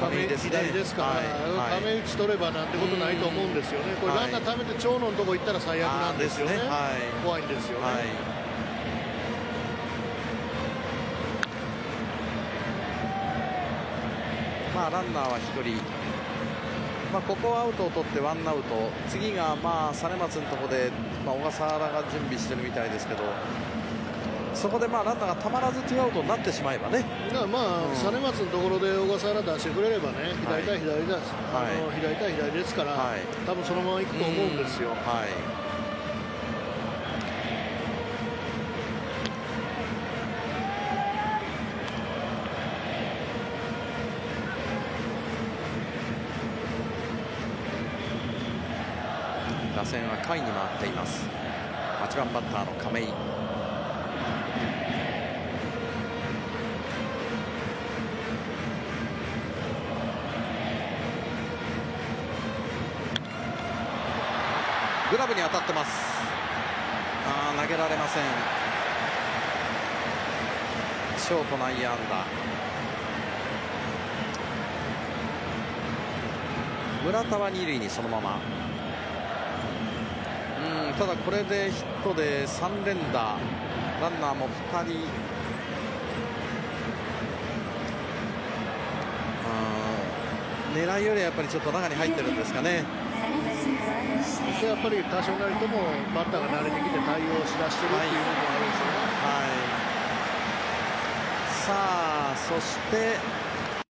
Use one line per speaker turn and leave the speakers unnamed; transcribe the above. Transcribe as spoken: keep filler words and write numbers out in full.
亀井ですね。
左ですから、はい、亀井打ち取ればなんてことないと思うんですよね。これランナー溜めて長野のとこ行ったら最悪なんですよね。はい、怖いんですよね。はい、
まあランナーはひとり、まあ、ここはアウトを取ってワンアウト、次がまあ実松のところで、まあ、小笠原が準備してるみたいですけど、そこでまあランナーがたまらずツーアウトになってしまえばね、
まあ、まあ実松のところで小笠原出してくれればね、左対左です、はい、あの左対左ですから、はい、多分そのままいくと思うんですよ。はい、
打線は下位に回っています。はちばんバッターの亀井。グラブに当たってます。あー、投げられません。ショート内野安打。村田は二塁にそのまま。うん、ただこれでヒットでさん連打、ランナーもふたり。狙いよりやっぱりちょっと中に入ってるんですかね。
やっぱり多少なりともバッターが慣れてきて対応しだしてるっていうのがあるんですよね。
はい、さあそして